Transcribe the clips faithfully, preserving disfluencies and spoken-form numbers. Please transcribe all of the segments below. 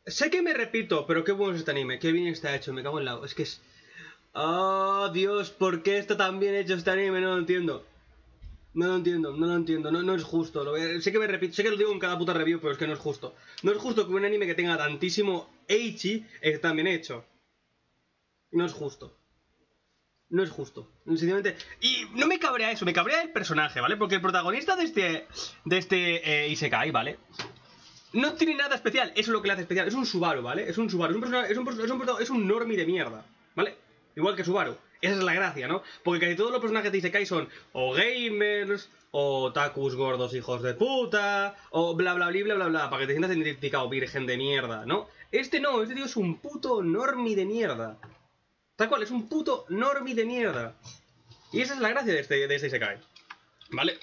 Sé que me repito, pero qué bueno es este anime. Qué bien está hecho, me cago en la... Es que es... Oh, Dios, ¿por qué está tan bien hecho este anime? No lo entiendo. No lo entiendo, no lo entiendo, no, no es justo. Lo a... Sé que me repito, sé que lo digo en cada puta review, pero es que no es justo. No es justo que un anime que tenga tantísimo ecchi esté tan bien hecho. No es justo. No es justo, sencillamente. Y no me cabrea eso, me cabrea el personaje, ¿vale? Porque el protagonista de este, de este eh, Isekai, ¿vale? No tiene nada especial, eso es lo que le hace especial. Es un Subaru, ¿vale? Es un Subaru, es un personaje, es un, es un, es un normie de mierda, ¿vale? Igual que Subaru. Esa es la gracia, ¿no? Porque casi todos los personajes de Isekai son o gamers, o takus gordos hijos de puta, o bla bla bla bla bla bla, para que te sientas identificado, virgen de mierda, ¿no? Este no, este tío es un puto normie de mierda. Tal cual, es un puto normie de mierda. Y esa es la gracia de este, de este Isekai, ¿vale?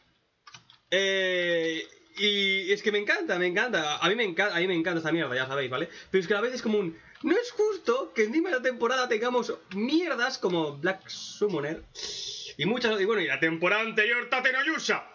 Eh... Y es que me encanta, me encanta. A mí me encanta, a mí me encanta esta mierda, ya sabéis, ¿vale? Pero es que a la vez es como un... No es justo que encima de la temporada tengamos mierdas como Black Summoner y muchas... Y bueno, y la temporada anterior, Tate no Yusha.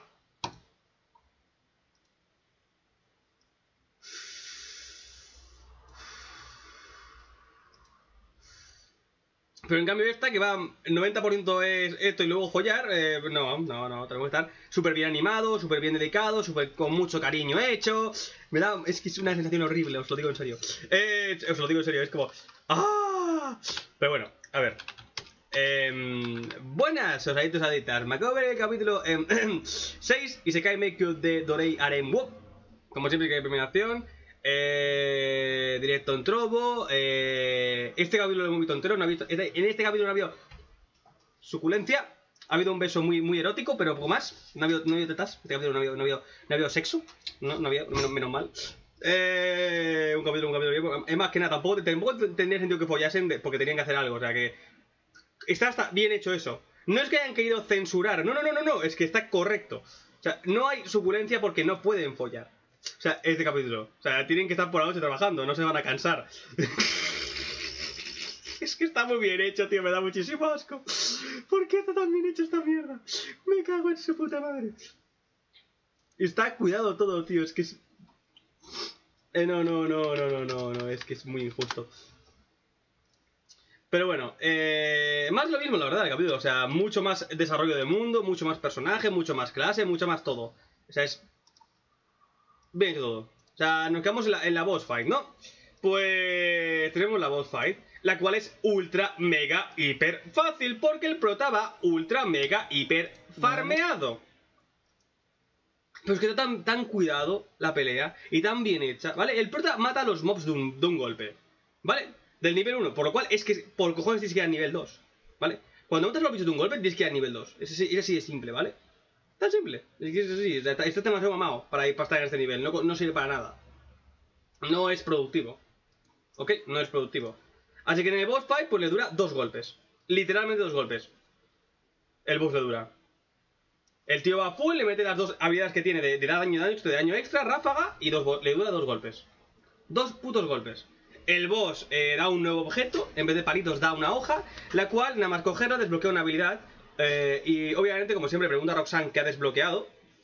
Pero en cambio esta, que va, el noventa por ciento es esto y luego joyar, eh, no, no, no, tenemos que estar súper bien animado, súper bien dedicado, súper con mucho cariño hecho. Me da, es que es una sensación horrible, os lo digo en serio. Eh, os lo digo en serio, es como... ¡Ah! Pero bueno, a ver. Eh, buenas, osaditos aditas. Me acabo de ver el capítulo eh, seis y se cae Meikyo de Dorei Arenwo. Como siempre que hay premiación. Eh, directo en Trovo. Eh, este capítulo lo hemos visto entero. No ha visto, en este capítulo no ha habido suculencia. Ha habido un beso muy, muy erótico, pero poco más. No ha habido, no ha habido tetas. Este capítulo no ha habido, no ha habido, no ha habido sexo. No, no había, menos, menos mal. Eh, un capítulo, un capítulo. Es más que nada, tampoco, tampoco tendría sentido que follasen de, porque tenían que hacer algo. O sea que está hasta bien hecho eso. No es que hayan querido censurar. No, no, no, no, no. Es que está correcto. O sea, no hay suculencia porque no pueden follar. O sea, este capítulo. O sea, tienen que estar por la noche trabajando, no se van a cansar. Es que está muy bien hecho, tío, me da muchísimo asco. ¿Por qué está tan bien hecho esta mierda? Me cago en su puta madre. Está cuidado todo, tío, es que es... Eh, no, no, no, no, no, no, no, es que es muy injusto. Pero bueno, eh, más lo mismo, la verdad, el capítulo. O sea, mucho más desarrollo de mundo, mucho más personaje, mucho más clase, mucho más todo. O sea, es... bien todo. O sea, nos quedamos en la, en la boss fight, ¿no? Pues tenemos la boss fight, la cual es ultra, mega, hiper fácil, porque el prota va ultra, mega, hiper farmeado. Pero es que está tan, tan cuidado la pelea y tan bien hecha, ¿vale? El prota mata a los mobs de un, de un golpe, ¿vale? Del nivel uno, por lo cual es que por cojones tienes que ir al nivel dos, ¿vale? Cuando matas a los bichos de un golpe tienes que ir al nivel dos. Es así, es así de simple, ¿vale? Tan simple. Es que es así, está, está demasiado mamado para, ir, para estar en este nivel. No, no sirve para nada. No es productivo. ¿Ok? No es productivo. Así que en el boss fight pues le dura dos golpes. Literalmente dos golpes. El boss le dura. El tío va full, le mete las dos habilidades que tiene de, de daño, daño, de daño extra, ráfaga, y dos, le dura dos golpes. Dos putos golpes. El boss eh, da un nuevo objeto, en vez de palitos da una hoja, la cual nada más cogerla desbloquea una habilidad. Eh, y obviamente, como siempre, pregunta a Roxanne qué ha desbloqueado.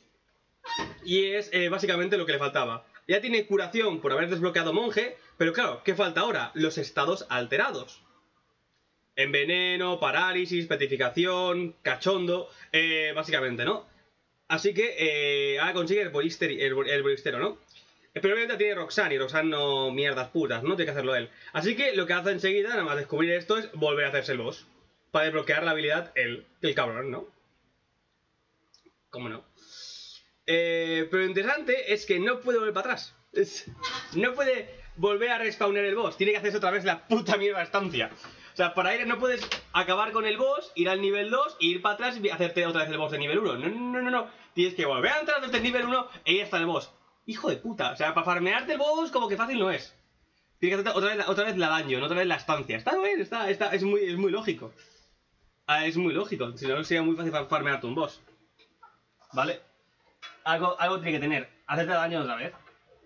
Y es eh, básicamente lo que le faltaba. Ya tiene curación por haber desbloqueado monje, pero claro, ¿qué falta ahora? Los estados alterados. Enveneno, parálisis, petrificación, cachondo, eh, básicamente, ¿no? Así que eh, ahora consigue el bolistero, el, el bolistero, ¿no? Pero obviamente tiene Roxanne y Roxanne no mierdas putas, no tiene que hacerlo él. Así que lo que hace enseguida, nada más descubrir esto, es volver a hacerse el boss. Para desbloquear la habilidad él, el cabrón, ¿no? ¿Cómo no? Eh, pero lo interesante es que no puede volver para atrás. Es, no puede volver a respawnar el boss. Tiene que hacerse otra vez la puta mierda estancia. O sea, para ir no puedes acabar con el boss, ir al nivel dos, ir para atrás y hacerte otra vez el boss de nivel uno. No, no, no, no. Tienes que volver a entrar desde el nivel uno e ir hasta el boss. Hijo de puta. O sea, para farmearte el boss como que fácil no es. Tienes que hacer otra vez, otra vez la daño, otra vez la estancia. Está bien, está, está, es muy, es muy lógico. Ah, es muy lógico. Si no, sería muy fácil farmearte un boss. ¿Vale? Algo, algo tiene que tener. Hacerte daño otra vez.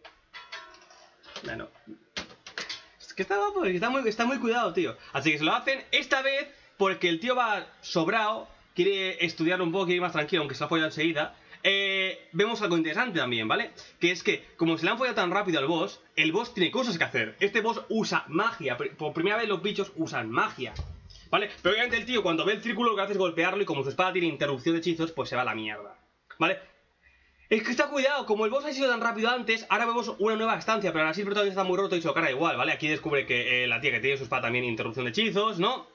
Bueno. Es que está guapo, está muy, está muy cuidado, tío. Así que se lo hacen esta vez porque el tío va sobrado, quiere estudiar un poco, quiere ir más tranquilo, aunque se lo ha follado enseguida. eh, vemos algo interesante también, ¿vale? Que es que, como se le han follado tan rápido al boss, el boss tiene cosas que hacer. Este boss usa magia. Por primera vez los bichos usan magia, ¿vale? Pero obviamente el tío, cuando ve el círculo, lo que hace es golpearlo y como su espada tiene interrupción de hechizos, pues se va a la mierda, ¿vale? Es que está cuidado, como el boss ha sido tan rápido antes, ahora vemos una nueva estancia, pero ahora sí el protagonista está muy roto y se lo carga igual, ¿vale? Aquí descubre que eh, la tía que tiene su espada también interrupción de hechizos, ¿no?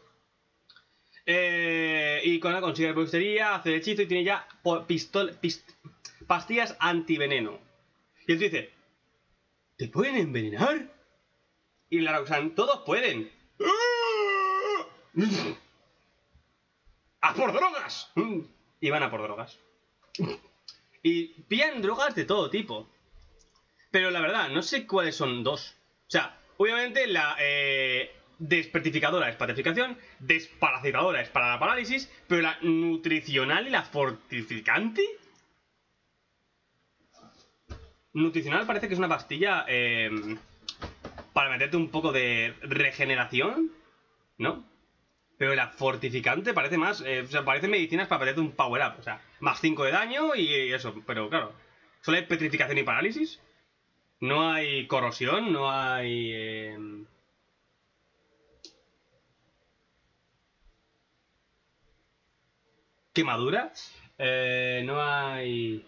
Eh, y con la consigue la brujería, hace el hechizo y tiene ya pistol, pist, pastillas antiveneno. Y él dice, ¿te pueden envenenar? Y la Roxanne, todos pueden. ¡A por drogas! Y van a por drogas. Y pillan drogas de todo tipo. Pero la verdad, no sé cuáles son dos. O sea, obviamente la... Eh, despertificadora es para petrificación, desparasitadora es para la parálisis, pero la nutricional y la fortificante. Nutricional parece que es una pastilla eh, para meterte un poco de regeneración, ¿no? Pero la fortificante parece más, eh, o sea, parece medicinas para meterte un power up, o sea, más cinco de daño y eso, pero claro, solo hay petrificación y parálisis, no hay corrosión, no hay... Eh, quemadura, eh, no hay...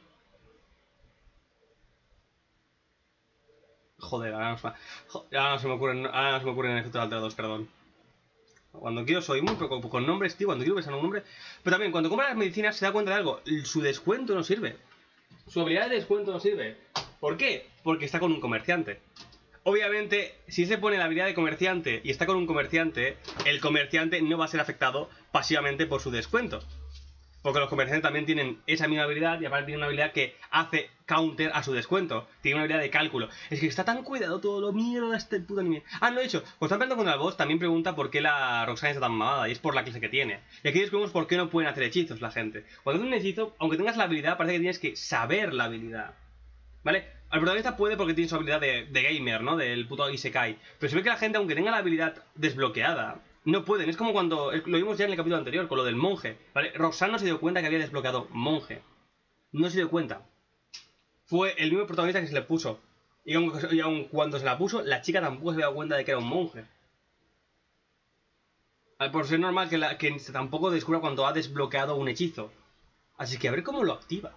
Joder, ahora no, se me... ahora no se me ocurren, ahora no se me ocurren efectos alterados, perdón. Cuando quiero soy muy poco con nombres, tío, cuando quiero pensar en un nombre. Pero también, cuando compra las medicinas se da cuenta de algo, su descuento no sirve. Su habilidad de descuento no sirve. ¿Por qué? Porque está con un comerciante. Obviamente, si se pone la habilidad de comerciante y está con un comerciante, el comerciante no va a ser afectado pasivamente por su descuento. Porque los comerciantes también tienen esa misma habilidad y aparte tienen una habilidad que hace counter a su descuento. Tiene una habilidad de cálculo. Es que está tan cuidado todo lo mierda este puto anime. Ah, no he dicho. Cuando están peleando contra el boss también pregunta por qué la Roxanne está tan mamada y es por la clase que tiene. Y aquí descubrimos por qué no pueden hacer hechizos la gente. Cuando haces un hechizo, aunque tengas la habilidad, parece que tienes que saber la habilidad. ¿Vale? El protagonista puede porque tiene su habilidad de, de gamer, ¿no? Del puto Isekai. Pero se ve que la gente, aunque tenga la habilidad desbloqueada, no pueden. Es como cuando... Lo vimos ya en el capítulo anterior, con lo del monje. ¿Vale? Roxanne no se dio cuenta que había desbloqueado monje. No se dio cuenta. Fue el mismo protagonista que se le puso. Y aun, y aun cuando se la puso, la chica tampoco se había dado cuenta de que era un monje. Por ser normal que, la, que tampoco descubra cuando ha desbloqueado un hechizo. Así que a ver cómo lo activa.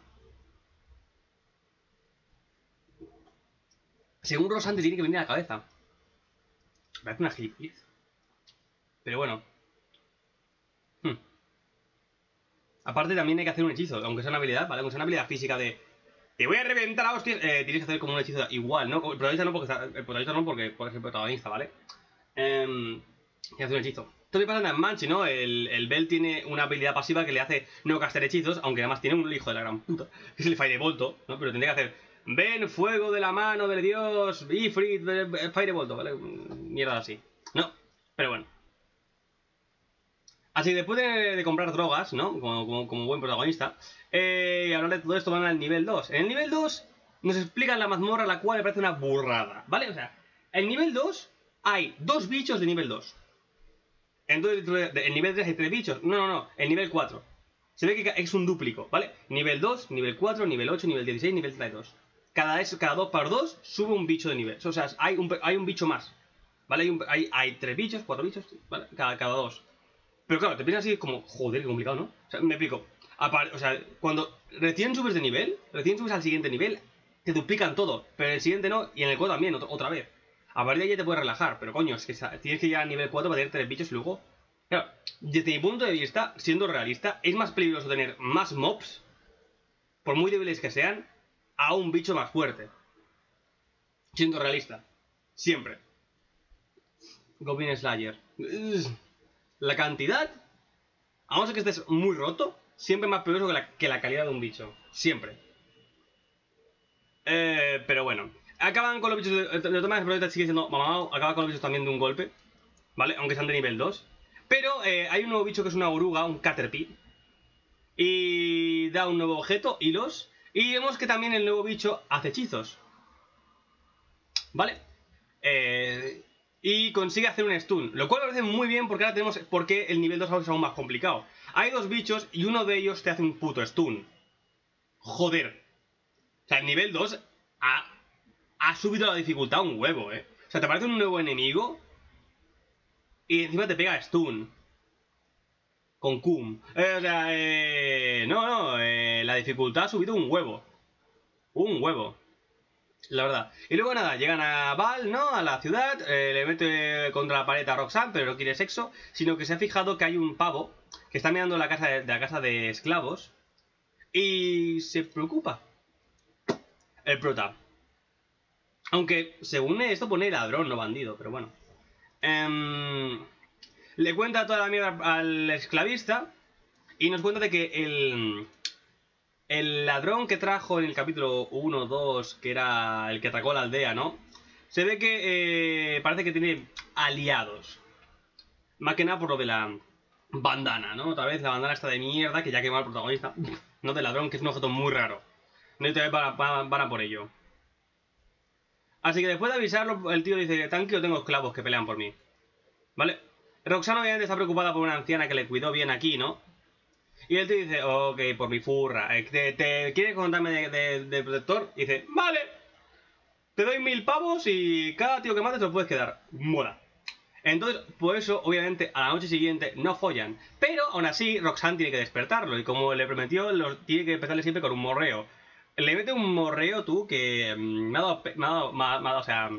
Según Roxanne te tiene que venir a la cabeza. Me parece una gilipollez. Pero bueno. Hmm. Aparte también hay que hacer un hechizo, aunque sea una habilidad, ¿vale? Aunque sea una habilidad física de... Te voy a reventar a hostias. Eh, tienes que hacer como un hechizo igual, ¿no? El protagonista no porque, el protagonista no porque puede ser protagonista, ¿vale? Eh, tienes que hacer un hechizo. Esto me pasa en Manchi, ¿no? El, el Bell tiene una habilidad pasiva que le hace no castar hechizos, aunque además tiene un hijo de la gran puta, que es el Firebolto, ¿no? Pero tendría que hacer... Ven, fuego de la mano del dios Ifrit, Firebolto, ¿vale? Mierda así. No, pero bueno. Así que después de, de comprar drogas, ¿no? Como, como, como buen protagonista, eh, y hablar de todo esto van al nivel dos. En el nivel dos nos explican la mazmorra, la cual me parece una burrada, ¿vale? O sea, en el nivel dos hay dos bichos de nivel dos. Entonces, en nivel tres hay tres bichos. No, no, no, en nivel cuatro. Se ve que es un dúplico, ¿vale? Nivel dos, nivel cuatro, nivel ocho, nivel dieciséis, nivel treinta y dos. Cada, es, cada dos por dos sube un bicho de nivel. O sea, hay un, hay un bicho más. ¿Vale? Hay, un, hay, hay tres bichos, cuatro bichos, ¿vale? Cada, cada dos. Pero claro, te piensas así como, joder, qué complicado, ¿no? O sea, me explico. Apar o sea, cuando recién subes de nivel, recién subes al siguiente nivel, te duplican todo. Pero en el siguiente no, y en el cuatro también, otra, otra vez. A partir de ahí ya te puedes relajar. Pero coño, es que tienes que llegar al nivel cuatro para tener tres bichos y luego... Claro, desde mi punto de vista, siendo realista, es más peligroso tener más mobs, por muy débiles que sean, a un bicho más fuerte. Siendo realista. Siempre. Goblin Slayer. La cantidad, a no ser que estés muy roto, siempre es más peligroso que la, que la calidad de un bicho. Siempre. Eh, pero bueno. Acaban con los bichos de, de, de todas maneras, sigue siendo mamado. Acaba con los bichos también de un golpe. ¿Vale? Aunque sean de nivel dos. Pero eh, hay un nuevo bicho que es una oruga, un Caterpie. Y da un nuevo objeto, hilos. Y vemos que también el nuevo bicho hace hechizos. ¿Vale? Eh, y consigue hacer un stun. Lo cual me parece muy bien porque ahora tenemos por qué el nivel dos es aún más complicado. Hay dos bichos y uno de ellos te hace un puto stun. Joder. O sea, el nivel dos ha, ha subido la dificultad un huevo, eh. O sea, te aparece un nuevo enemigo y encima te pega stun. Con Cum. Eh, o sea, eh, no, no, eh, la dificultad ha subido un huevo. Un huevo. La verdad. Y luego nada, llegan a Val, ¿no? A la ciudad, eh, le mete contra la pared a Roxanne, pero no quiere sexo, sino que se ha fijado que hay un pavo que está mirando la casa de, de la casa de esclavos y se preocupa. El prota. Aunque, según esto pone ladrón, no bandido, pero bueno. Eh, le cuenta toda la mierda al esclavista y nos cuenta de que el... El ladrón que trajo en el capítulo uno dos, que era el que atacó la aldea, ¿no? Se ve que eh, parece que tiene aliados. Más que nada por lo de la bandana, ¿no? Otra vez la bandana está de mierda, que ya quemó al protagonista. No del ladrón, que es un objeto muy raro. No te van, van, van a por ello. Así que después de avisarlo, el tío dice: tranquilo, tengo esclavos que pelean por mí. ¿Vale? Roxanne obviamente está preocupada por una anciana que le cuidó bien aquí, ¿no? Y él te dice: ok, por mi furra, ¿te, te quieres contarme de, de, de protector? Y dice: vale, te doy mil pavos y cada tío que mates lo puedes quedar. Mola. Entonces, por eso, obviamente, a la noche siguiente no follan. Pero, aún así, Roxanne tiene que despertarlo. Y como le prometió, lo, tiene que empezarle siempre con un morreo. Le mete un morreo, tú, que mmm, me ha dado... Me ha dado, me ha, me ha dado o sea...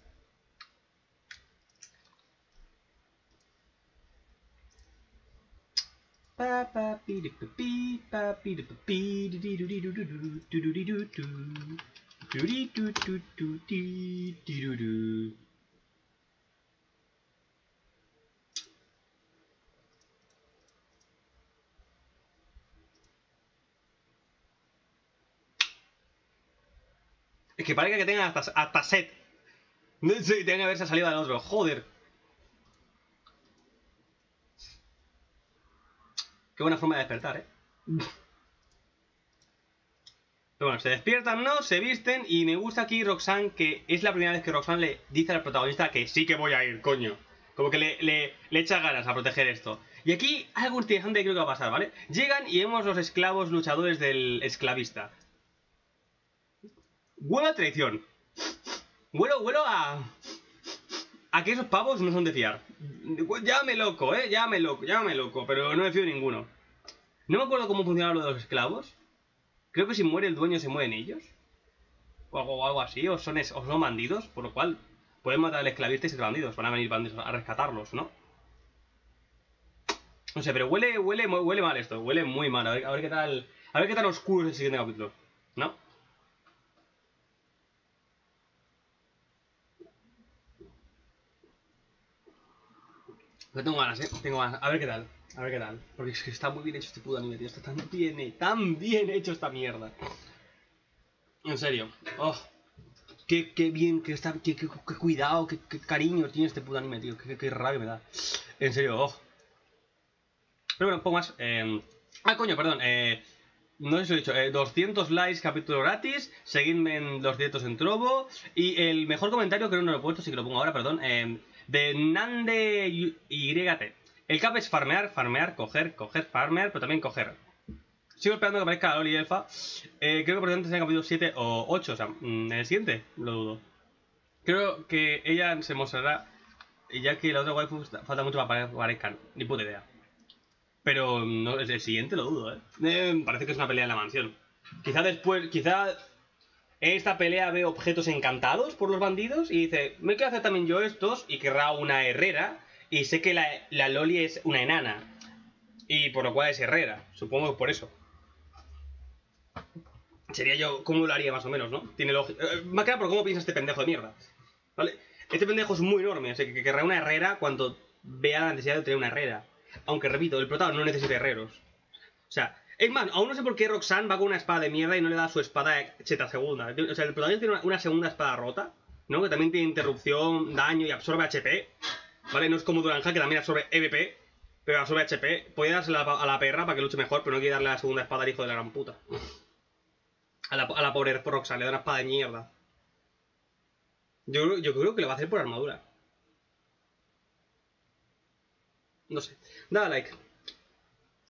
Es que parece que tengan hasta, hasta set. No sé, tienen que haberse salido del otro. Joder. Qué buena forma de despertar, eh. Pero bueno, se despiertan, ¿no? Se visten. Y me gusta aquí Roxanne, que es la primera vez que Roxanne le dice al protagonista que sí que voy a ir, coño. Como que le, le, le echa ganas a proteger esto. Y aquí algo interesante que creo que va a pasar, ¿vale? Llegan y vemos los esclavos luchadores del esclavista. Huelo a traición. Huelo, huelo a... A que esos pavos no son de fiar. Llámame loco, eh, llámame loco, llámame loco. Pero no me fío de ninguno. No me acuerdo cómo funcionaba lo de los esclavos. Creo que si muere el dueño se mueren ellos. O algo, o algo así, o son, es, o son bandidos. Por lo cual pueden matar al esclavista y ser bandidos. Van a venir bandidos a rescatarlos, ¿no? No sé, pero huele, huele, huele mal esto. Huele muy mal. A ver, a ver qué tal. A ver qué tal oscuro es el siguiente capítulo. ¿No? No tengo ganas, eh. Tengo ganas. A ver qué tal. A ver qué tal. Porque es que está muy bien hecho este puto anime, tío. Está tan bien, tan bien hecho esta mierda. En serio. Oh. Qué, qué bien, que está. Qué, qué, qué cuidado, qué, qué cariño tiene este puto anime, tío. Qué, qué, qué rabia me da. En serio, oh. Pero bueno, un poco más. Eh... Ah, coño, perdón. Eh. No sé si lo he dicho, eh, doscientos likes, capítulo gratis. Seguidme en los directos en Trovo. Y el mejor comentario, creo que no lo he puesto, sí que lo pongo ahora, perdón. Eh, de Nande Y T. El cap es farmear, farmear, coger, coger, farmear, pero también coger. Sigo esperando que aparezca la Loli Elfa. Eh, creo que por lo tanto sea en el capítulo siete o ocho, o sea, en el siguiente, lo dudo. Creo que ella se mostrará, ya que la otra waifu falta mucho para que aparezcan. Ni puta idea. Pero no, el siguiente lo dudo, ¿eh? eh. Parece que es una pelea en la mansión. Quizá después, quizá en esta pelea ve objetos encantados por los bandidos y dice: me quiero hacer también yo estos, y querrá una herrera. Y sé que la, la Loli es una enana. Y por lo cual es herrera. Supongo que por eso. Sería yo, ¿cómo lo haría más o menos, no? Tiene lógica. Eh, más que nada por cómo piensa este pendejo de mierda. ¿Vale? Este pendejo es muy enorme, o sea, que querrá una herrera cuando vea la necesidad de tener una herrera. Aunque, repito, el prota no necesita herreros. O sea, es más, aún no sé por qué Roxanne va con una espada de mierda y no le da su espada cheta segunda. O sea, el protagonista tiene una, una segunda espada rota, ¿no? Que también tiene interrupción, daño y absorbe H P. ¿Vale? No es como Duranja, que también absorbe E V P, pero absorbe H P. Podría dársela a la, a la perra para que luche mejor, pero no quiere darle la segunda espada al hijo de la gran puta. A la, a la pobre Roxanne le da una espada de mierda. Yo, yo creo que lo va a hacer por armadura. No sé. Dale like.